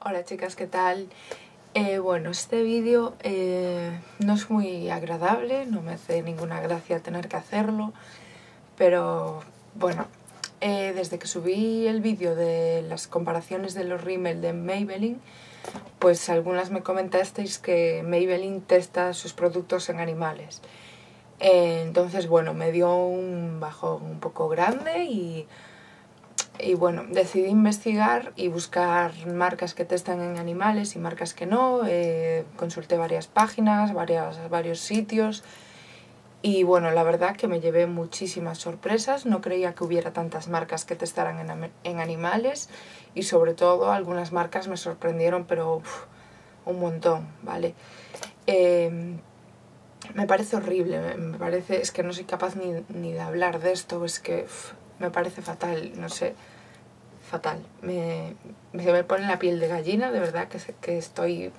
Hola chicas, ¿qué tal? Bueno, este vídeo no es muy agradable, no me hace ninguna gracia tener que hacerlo, pero bueno, desde que subí el vídeo de las comparaciones de los rímel de Maybelline, pues algunas me comentasteis que Maybelline testa sus productos en animales. Entonces, bueno, me dio un bajón un poco grande y bueno, decidí investigar y buscar marcas que testan en animales y marcas que no. Consulté varias páginas, varios sitios y bueno, la verdad que me llevé muchísimas sorpresas. No creía que hubiera tantas marcas que testaran en animales y sobre todo algunas marcas me sorprendieron, pero un montón, ¿vale? Me parece horrible, me parece, es que no soy capaz ni de hablar de esto, es que me parece fatal, no sé, fatal. Se me pone la piel de gallina, de verdad que estoy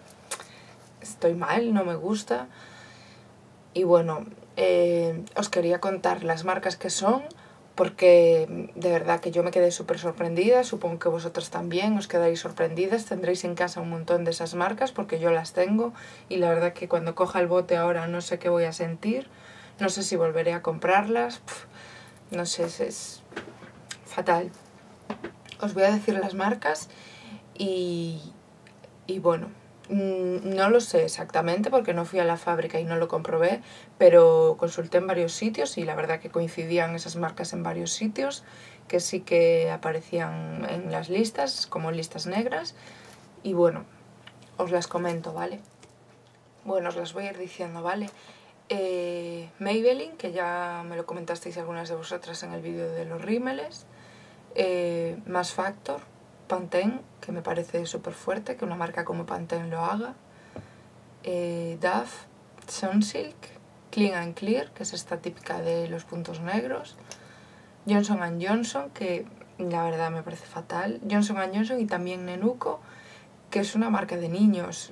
mal, no me gusta. Y bueno, os quería contar las marcas que son, porque de verdad que yo me quedé súper sorprendida, supongo que vosotras también os quedaréis sorprendidas, tendréis en casa un montón de esas marcas porque yo las tengo y la verdad que cuando coja el bote ahora no sé qué voy a sentir, no sé si volveré a comprarlas, no sé, es fatal. Os voy a decir las marcas y bueno, no lo sé exactamente porque no fui a la fábrica y no lo comprobé, pero consulté en varios sitios y la verdad que coincidían esas marcas en varios sitios, que sí que aparecían en las listas como listas negras y bueno, os las comento, ¿vale? Bueno, os las voy a ir diciendo, ¿vale? Maybelline, que ya me lo comentasteis algunas de vosotras en el vídeo de los rímeles. Mass Factor, Pantene, que me parece súper fuerte que una marca como Pantene lo haga. Dove, Sunsilk, Clean and Clear, que es esta típica de los puntos negros. Johnson & Johnson, que la verdad me parece fatal. Johnson & Johnson y también Nenuco, que es una marca de niños.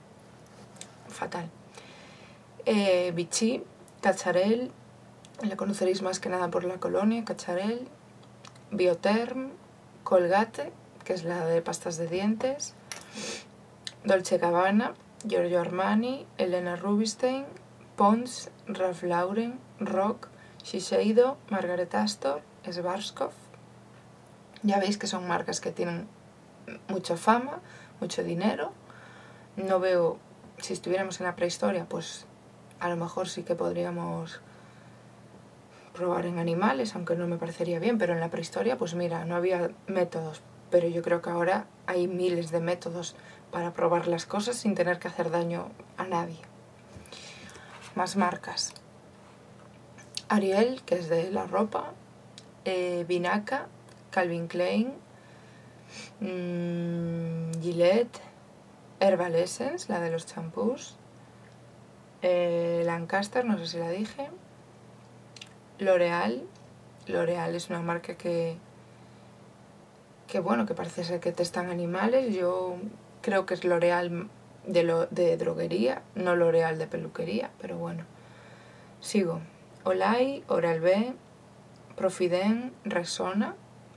Fatal. Vichy, Cacharel, la conoceréis más que nada por la colonia, Cacharel. Biotherm, Colgate, que es la de pastas de dientes. Dolce & Gabbana, Giorgio Armani, Helena Rubinstein, Pond's, Ralph Lauren, Rock, Shiseido, Margaret Astor, Schwarzkopf. Ya veis que son marcas que tienen mucha fama, mucho dinero. No veo, si estuviéramos en la prehistoria, pues a lo mejor sí que podríamos probar en animales, aunque no me parecería bien, pero en la prehistoria, pues mira, no había métodos. Pero yo creo que ahora hay miles de métodos para probar las cosas sin tener que hacer daño a nadie. Más marcas. Ariel, que es de la ropa. Vinaca, Calvin Klein. Gillette. Herbal Essence, la de los champús. Lancaster, no sé si la dije. L'Oreal. L'Oreal es una marca que bueno, que parece ser que testan animales. Yo creo que es L'Oreal de droguería, no L'Oreal de peluquería, pero bueno. Sigo. Olay, Oral-B, Profiden, Rexona,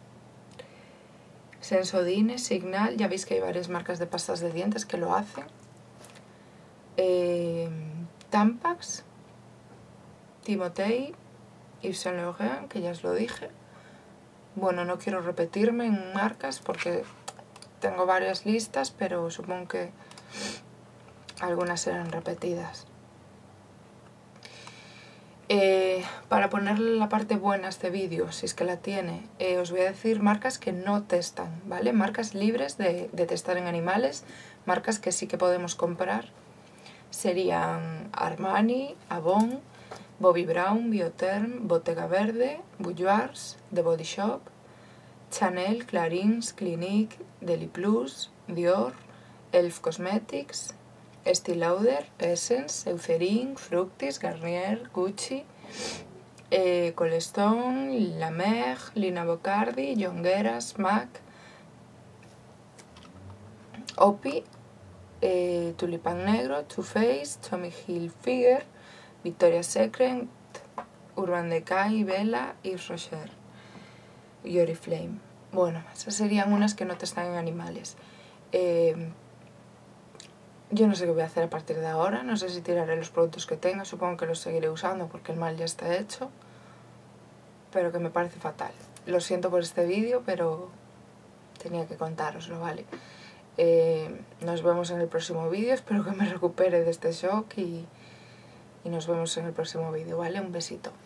Sensodyne, Signal. Ya veis que hay varias marcas de pastas de dientes que lo hacen. Tampax, Timotei, Yves Saint Laurent, que ya os lo dije. Bueno, no quiero repetirme en marcas porque tengo varias listas, pero supongo que algunas serán repetidas. Para ponerle la parte buena a este vídeo, si es que la tiene, os voy a decir marcas que no testan, ¿vale? Marcas libres de testar en animales, marcas que sí que podemos comprar. Serían Armani, Avon, Bobbi Brown, Biotherm, Bottega Verde, Boudoirs, The Body Shop, Chanel, Clarins, Clinique, Deli Plus, Dior, Elf Cosmetics, Estée Lauder, Essence, Eucerin, Fructis, Garnier, Gucci, Colestone, La Mer, Lina Bocardi, Jongueras, MAC, Opi, Tulipán Negro, Too Faced, Tommy Hilfiger, Victoria's Secret, Urban Decay, Bella y Yves Rocher y Oriflame. Bueno, esas serían unas que no testan en animales. Yo no sé qué voy a hacer a partir de ahora, no sé si tiraré los productos que tenga, supongo que los seguiré usando porque el mal ya está hecho, pero que me parece fatal. Lo siento por este vídeo, pero tenía que contároslo, ¿vale? Nos vemos en el próximo vídeo, espero que me recupere de este shock y nos vemos en el próximo vídeo, ¿vale? Un besito.